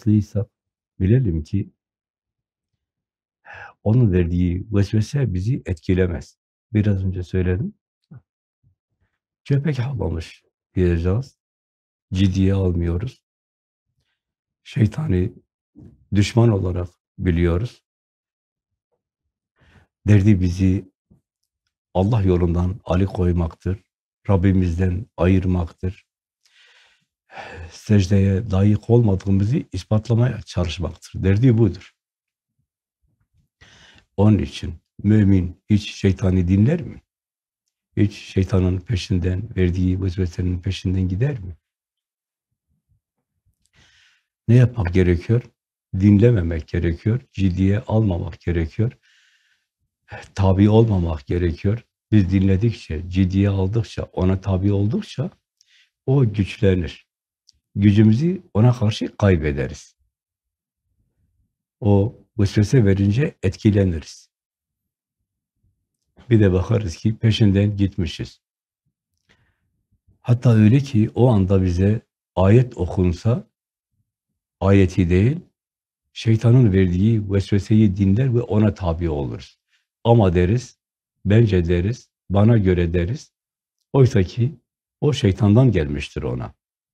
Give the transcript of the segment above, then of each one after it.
şanslıysak bilelim ki onun verdiği vesvese bizi etkilemez. Biraz önce söyledim. Köpek havlamış diyeceğiz. Ciddiye almıyoruz. Şeytani düşman olarak biliyoruz. Derdi bizi Allah yolundan alıkoymaktır. Rabbimizden ayırmaktır. Secdeye layık olmadığımızı ispatlamaya çalışmaktır. Derdi budur. Onun için mümin hiç şeytani dinler mi? Hiç şeytanın peşinden, verdiği vesvesenin peşinden gider mi? Ne yapmak gerekiyor? Dinlememek gerekiyor, ciddiye almamak gerekiyor, tabi olmamak gerekiyor. Biz dinledikçe, ciddiye aldıkça, ona tabi oldukça o güçlenir. Gücümüzü ona karşı kaybederiz. O vesvese verince etkileniriz. Bir de bakarız ki peşinden gitmişiz. Hatta öyle ki o anda bize ayet okunsa, ayeti değil, şeytanın verdiği vesveseyi dinler ve ona tabi oluruz. Ama deriz, bence deriz, bana göre deriz. Oysa ki o şeytandan gelmiştir ona.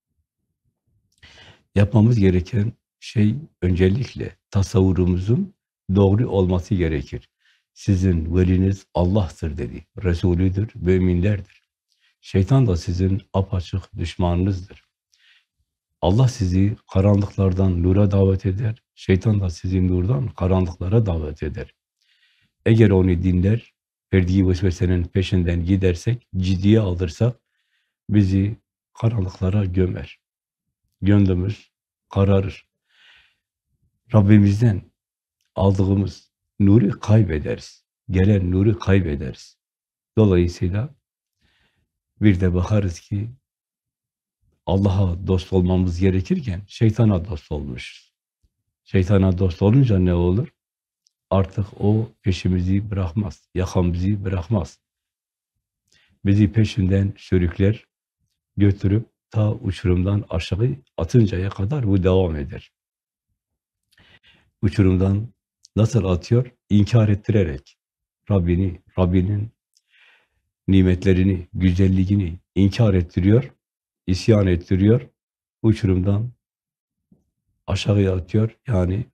Yapmamız gereken şey öncelikle tasavvurumuzun doğru olması gerekir. Sizin veliniz Allah'tır dedi. Resulüdür, müminlerdir. Şeytan da sizin apaçık düşmanınızdır. Allah sizi karanlıklardan nura davet eder. Şeytan da sizi nurdan karanlıklara davet eder. Eğer onu dinler, verdiği vesvesenin peşinden gidersek, ciddiye alırsak, bizi karanlıklara gömer. Gönlümüz kararır. Rabbimizden aldığımız nuru kaybederiz. Gelen nuru kaybederiz. Dolayısıyla bir de bakarız ki Allah'a dost olmamız gerekirken şeytana dost olmuşuz. Şeytana dost olunca ne olur? Artık o peşimizi bırakmaz, yakamızı bırakmaz. Bizi peşinden sürükler, götürüp ta uçurumdan aşağı atıncaya kadar bu devam eder. Uçurumdan nasıl atıyor? İnkar ettirerek. Rabbinin nimetlerini, güzelliğini inkar ettiriyor, isyan ettiriyor, uçurumdan aşağıya atıyor. Yani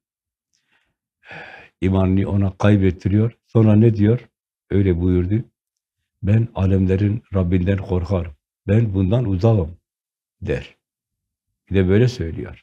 imanını ona kaybettiriyor. Sonra ne diyor? Öyle buyurdu. Ben alemlerin Rabbinden korkarım. Ben bundan uzağım der. Bir de böyle söylüyor.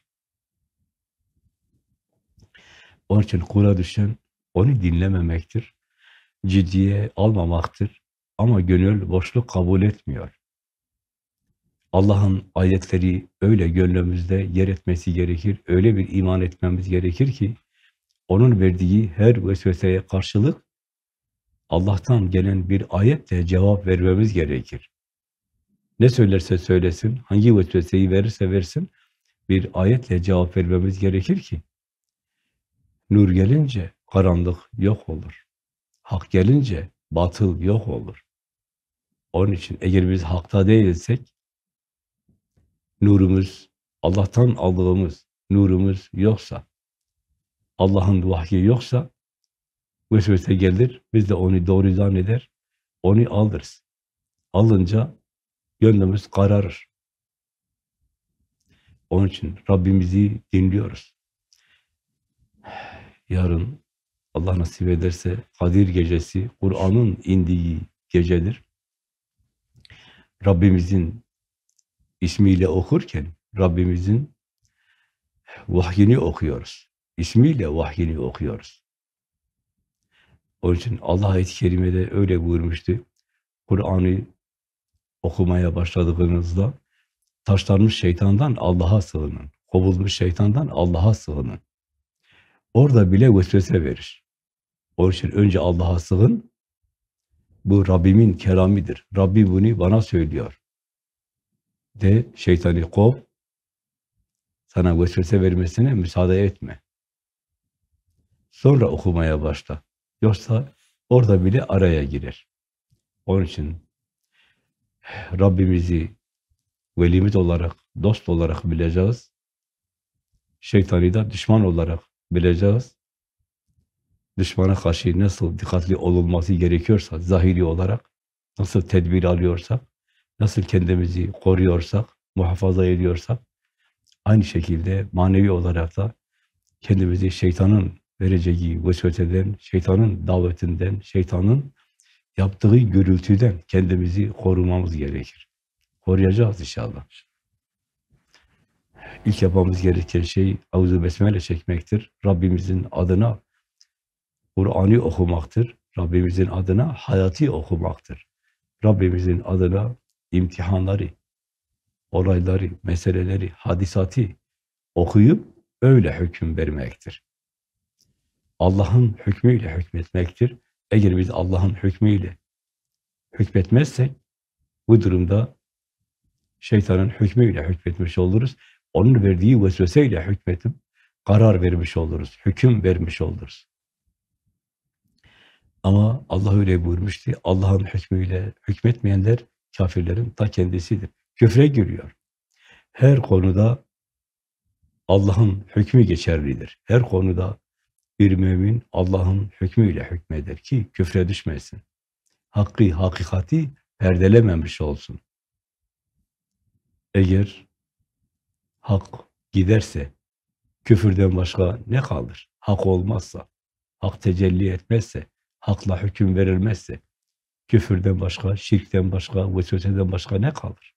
Onun için kula düşen onu dinlememektir. Ciddiye almamaktır. Ama gönül boşluk kabul etmiyor. Allah'ın ayetleri öyle gönlümüzde yer etmesi gerekir. Öyle bir iman etmemiz gerekir ki onun verdiği her vesveseye karşılık Allah'tan gelen bir ayetle cevap vermemiz gerekir. Ne söylerse söylesin, hangi vesveseyi verirse versin, bir ayetle cevap vermemiz gerekir ki nur gelince karanlık yok olur. Hak gelince batıl yok olur. Onun için eğer biz hakta değilsek, nurumuz, Allah'tan aldığımız nurumuz yoksa, Allah'ın vahyi yoksa, vesvese gelir, biz de onu doğru zanneder, onu alırız. Alınca gönlümüz kararır. Onun için Rabbimizi dinliyoruz. Yarın Allah nasip ederse Kadir Gecesi, Kur'an'ın indiği gecedir. Rabbimizin ismiyle okurken, Rabbimizin vahyini okuyoruz. İsmiyle vahyini okuyoruz. Onun için Allah ayet-i kerimede öyle buyurmuştu. Kur'an'ı okumaya başladığınızda taşlanmış şeytandan Allah'a sığının. Kovulmuş şeytandan Allah'a sığının. Orada bile vesvese verir. Onun için önce Allah'a sığın. Bu Rabbimin kelamidir. Rabbi bunu bana söylüyor. De şeytanı kov. Sana vesvese vermesine müsaade etme. Sonra okumaya başla. Yoksa orada bile araya girer. Onun için Rabbimizi velimiz olarak, dost olarak bileceğiz. Şeytanı da düşman olarak bileceğiz. Düşmana karşı nasıl dikkatli olunması gerekiyorsa, zahiri olarak, nasıl tedbir alıyorsak, nasıl kendimizi koruyorsak, muhafaza ediyorsak, aynı şekilde manevi olarak da kendimizi şeytanın vereceği vesveseden, şeytanın davetinden, şeytanın yaptığı gürültüden kendimizi korumamız gerekir. Koruyacağız inşallah. İlk yapmamız gereken şey Auzu Besmele çekmektir. Rabbimizin adına Kur'an'ı okumaktır. Rabbimizin adına hayatı okumaktır. Rabbimizin adına imtihanları, olayları, meseleleri, hadisatı okuyup öyle hüküm vermektir. Allah'ın hükmüyle hükmetmektir. Eğer biz Allah'ın hükmüyle hükmetmezsek bu durumda şeytanın hükmüyle hükmetmiş oluruz. Onun verdiği vesveseyle hükmetip karar vermiş oluruz, hüküm vermiş oluruz. Ama Allah öyle buyurmuştu. Allah'ın hükmüyle hükmetmeyenler kafirlerin ta kendisidir. Küfre giriyor. Her konuda Allah'ın hükmü geçerlidir. Her konuda bir mümin Allah'ın hükmüyle hükmeder ki küfre düşmesin. Hakkı, hakikati perdelememiş olsun. Eğer hak giderse küfürden başka ne kalır? Hak olmazsa, hak tecelli etmezse, hakla hüküm verilmezse, küfürden başka, şirkten başka, vesveseden başka ne kalır?